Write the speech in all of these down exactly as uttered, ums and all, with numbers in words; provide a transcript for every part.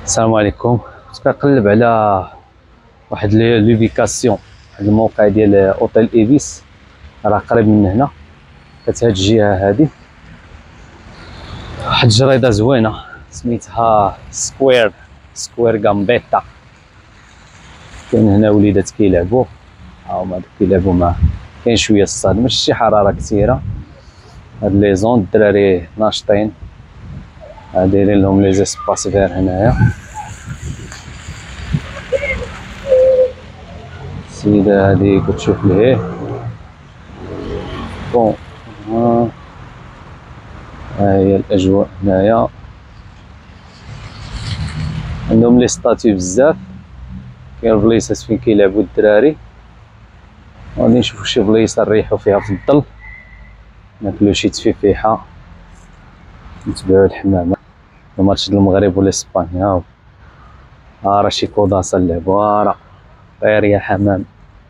السلام عليكم. كنت كنقلب على واحد لوبيكاسيون، واحد الموقع ديال اوتيل ايبيس، راه قريب من هنا، كانت هاد الجهه هادي. واحد الجريده زوينه سميتها سكوير سكوير غامبيتا. كاين هنا وليدات كيلعبوا، ها هما كيلعبوا معاه. كاين شويه الصهد، ماشي شي حراره كثيره. هاد لي زون الدراري ناشطين، دايرين لهم لي زيسباس فير هنايا. السيدة هادي كتشوف ليه بون. ها هي الأجواء هنايا، عندهم لي ستاتيو بزاف. كاين بليصات فين كيلعبوا الدراري، غادي نشوفو شي بليصة نريحو فيها في الظل، ناكلو شي تفيفيحة، نتبعو الحمامة. الماتش ديال المغرب ولا اسبانيا، ها ها راه شي كوداسا نلعبوها، راه طير يا حمام.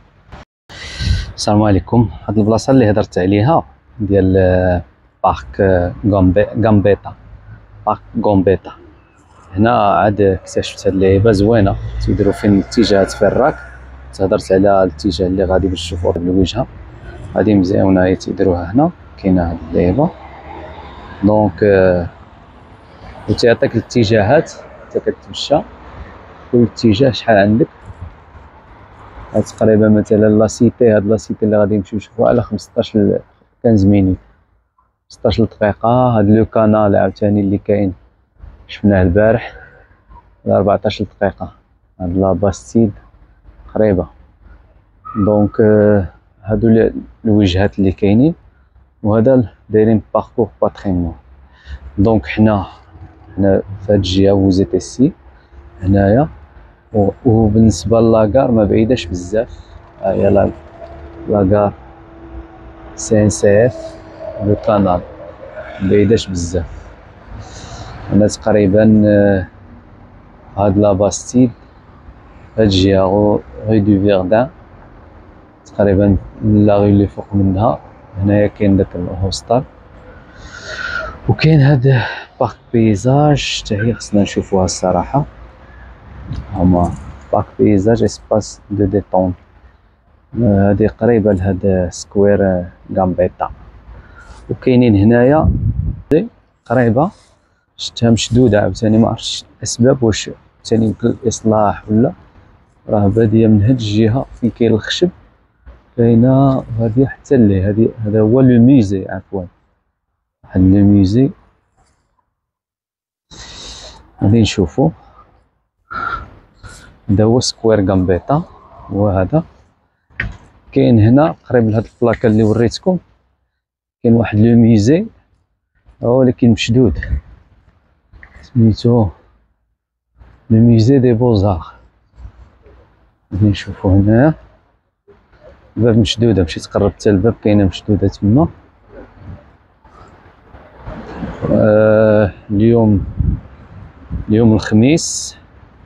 السلام عليكم. هاد البلاصه اللي هضرت عليها ديال بارك غامبيتا، بارك غامبيتا، هنا عاد اكتشفت هاد اللعيبه زوينه. تيديروا فين الاتجاهات فين الراك. تهضرت على الاتجاه اللي غادي باش تشوفوا الوجهه، هادي مزيونه هي تيديروها هنا. كاينه هاد اللعيبه دونك و تيعطيك الاتجاهات، انت كتمشى كل اتجاه شحال عندك. هاد تقريبا مثلا لا سيتي، هاد لا سيتي اللي غادي نمشيو نشوفوها على خمسطاش ل خمسطاش مينيت، ستطاش دقيقة. هاد لو كانال عاوتاني اللي كاين شفناه البارح على أربعطاش دقيقة. هاد لا باستيد قريبة. دونك هادو الوجهات اللي كاينين، وهذا دايرين باركور باتريمون. دونك حنا حنا في هاد الجهة وزيت السي هنايا، وبالنسبة للاكار ما بعيداش بزاف. هاهي لا لاكار سي ان سي اف لو كانال، مبعيداش بزاف. هنا تقريبا هاد لا باستيد هاد الجهة غو غي دو فيردان، تقريبا لا غي اللي فوق منها. هنايا كاين داك الهوستال، وكاين هاد بارك بيزاج حتى هي خصنا نشوفوها الصراحة. هما بارك بيزاج اسباس دو ديتون، هادي قريبة لهاد سكوير غامبيتا. وكاينين هنايا قريبة شفتها مشدودة عاوتاني، ما عرفتش الأسباب، واش تاني يمكن الإصلاح ولا راه بادية من هاد الجهة فين كاين الخشب كاينة. هادي حتى اللي هادي هذا هو لو ميزي، عفوا واحد لو ميزي غادي نشوفو. هذا هو سكوير غامبيتا، هو هذا. كاين هنا قريب لهاد البلاكا اللي وريتكم، كاين واحد لو ميزي ولكن مشدود، سميتو لو ميزي دي بوزار. غادي نشوفو هنايا الباب مشدودة، مشيت قربت الباب كاينة مشدودة تما. آه اليوم اليوم الخميس،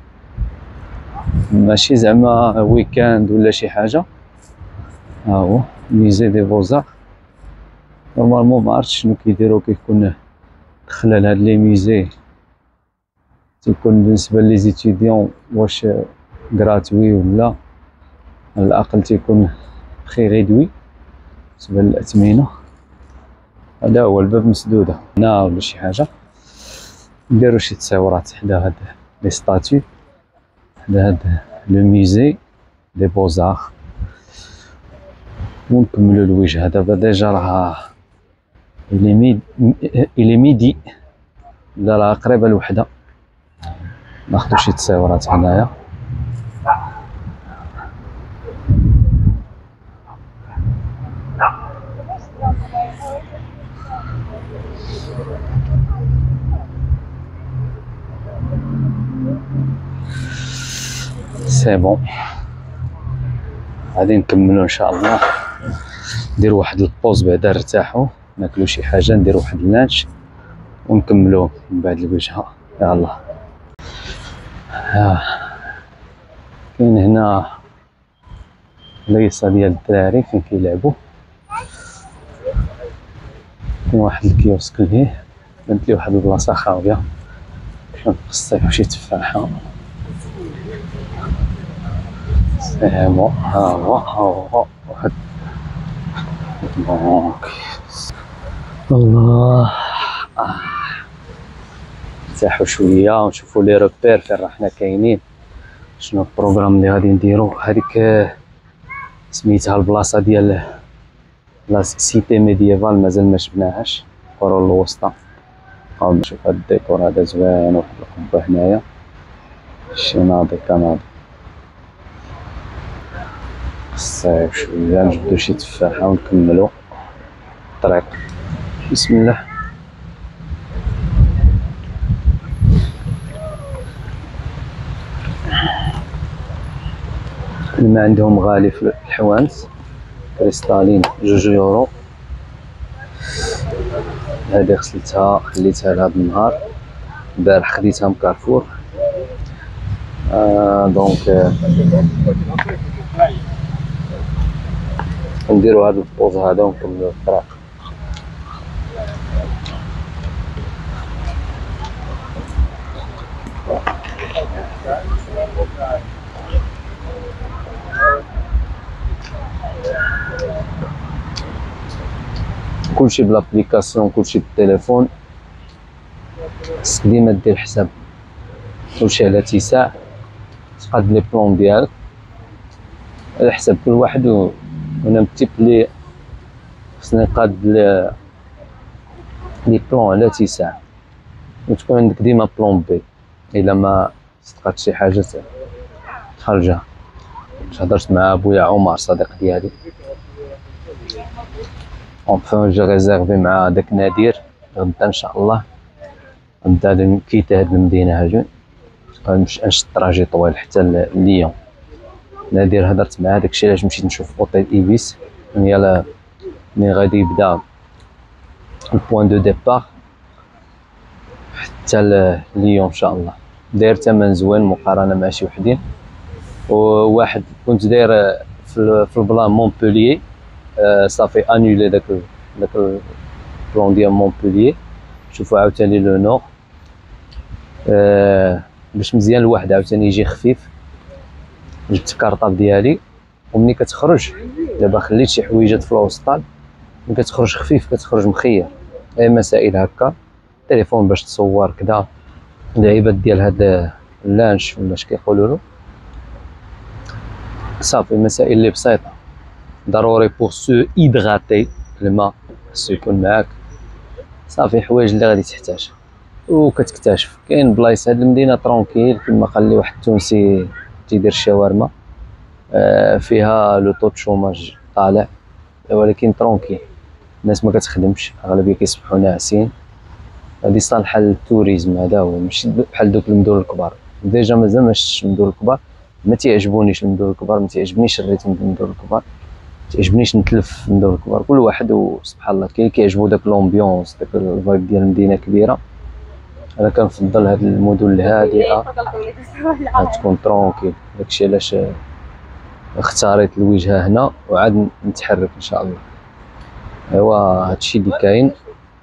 ماشي زعما ويكاند ولا شي حاجة. ها هو ميزي دي بوزار. نورمالمون ما عرفتش شنو كيديرو كيكون خلال هاد لي ميزي، تيكون بالنسبة لي زيتيديون واش غراتوي ولا على الأقل تيكون بخي ريدوي بالنسبة للأثمنة. هذا هو الباب مسدودة هنا ولا شي حاجة. نديرو شي تصاورات حدا هاد لي ستاتيو، حدا هاد لو ميزي دي بوزار، ونكملو الوجهة. دابا ديجا راه إلي ميد إلي ميدي، لا راه قريبة الوحدة. ناخدو شي تصاورات هنايا. سي بون، غادي نكملو ان شاء الله. نديرو واحد البوز بعدا نرتاحو، ناكلو شي حاجة، نديرو واحد اللانش ونكملو من بعد الوجهة. يلاه ها كاين هنا بلايصة ديال الدراري فين كيلعبو. كاين واحد الكيوسك ليه، بانت لي واحد البلاصة خاوية الصيف شي تفاحة. سيمو ها هو ها هو واحد دونك الله. آه. نرتاحو شوية ونشوفو لي روبير فين راحنا كاينين، شنو البروغرام اللي غادي نديرو. هاديك سميتها البلاصة ديال لا سيتي ميدييفال مازال ما شفناهاش، القرون الوسطى. نبقاو نشوف هاد الديكور هذا زوين وواحد القبة هنايا شي ناضي كناضي. الصيف شوية نجبدو شي تفاحة ونكملو الطريق. بسم الله. الماء عندهم غالي في الحوانت، كريستالين جوج يورو. هادي غسلتها خليتها لهاد النهار، البارح خديتها من كارفور. آه دونك آه نديرو هاد البوز هذا ونكملو الطريق. كلشي بلابليكاسيون، كلشي بالتليفون، خصك ديما دير حساب كلشي على اتساع، تقاد لي بلون ديالك على حساب كل واحد. و انا متيب لي خصني نقاد لي بلون على اتساع، وتكون عندك ديما بلون بي الا ما صدقات شي حاجه تخرجها. هضرت مع بويا عمر صديق ديالي، اونفون جي ريزيرفي مع داك نادير غدا ان شاء الله. غدا نكيت هاد المدينه هاجي غنمشي نشد طراجي طويل حتى ليون. نادير هضرت معاه داكشي علاش مشيت نشوف اوتيل ايبيس، يلا ملي غادي يبدا البوان دو ديبار حتى ليون ان شاء الله. داير ثمن زوين مقارنه مع شي وحدين. وواحد كنت داير في البلان مونبوليي، آه صافي انولي داك داك البلان ديال مونبوليي. شوفوا عاوتاني لو نور آه باش مزيان الواحد عاوتاني يجي خفيف. جبت الكارطاب ديالي، ومني كتخرج دابا خليت شي حويجات في الوسطال، ملي كتخرج خفيف كتخرج مخير. اي مسائل هكا، تليفون باش تصور كدا، لعيبات ديال هاد اللانش ولا اش كيقولوا له. صافي مسائل اللي بسيطه. ضروري بوغ سو ايدغاتي الماء خصو يكون معاك. صافي حوايج اللي غادي تحتاج وكتكتشف. كاين بلايص هاد المدينه ترونكيل كما قال لي واحد التونسي تيدير الشاورما، آه فيها لو طو شوماج طالع، ولكن ترونكيل الناس ما كتخدمش، اغلبيه كيصبحوا ناعسين. هادي صالحه للتوريزم، هذا هو ماشي بحال دوك المدن الكبار. ديجا مازال ما شفتش المدن الكبار، ما تيعجبونيش المدن الكبار، ما تيعجبنيش الريتم ديال المدن الكبار، ما تيعجبنيش نتلف في المدن الكبار. كل واحد وسبحان الله، كاين كيعجبو داك لومبيونس داك الفايب ديال المدينه كبيره. انا كنفضل هاد المدن الهادئه تكون ترونكيل. داكشي علاش اختاريت الوجهه هنا وعاد نتحرك ان شاء الله. ايوا هادشي اللي كاين،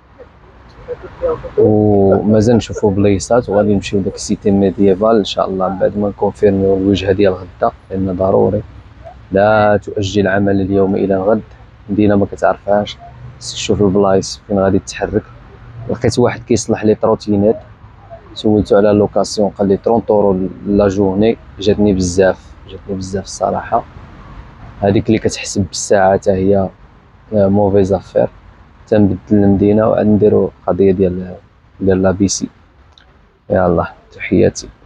ومازال نشوفوا بليصات وغادي نمشيو لداك السيتي ميدييفال ان شاء الله بعد ما نكونفيرميو الوجهه ديال غدا، لان ضروري لا تؤجل عمل اليوم الى الغد. مدينه ما كتعرفهاش، تشوف البلايص فين غادي تتحرك. لقيت واحد كيصلح لي تروتينات، سولتو على لوكاسيون قال لي ثلاثين اورو لا جورني. جاتني بزاف جاتني بزاف الصراحه. هذيك اللي كتحسب بالساعه حتى هي موفيز افير. تنبدل المدينه وعاد نديرو قضيه ديال ديال لا بيسي. يلا تحياتي.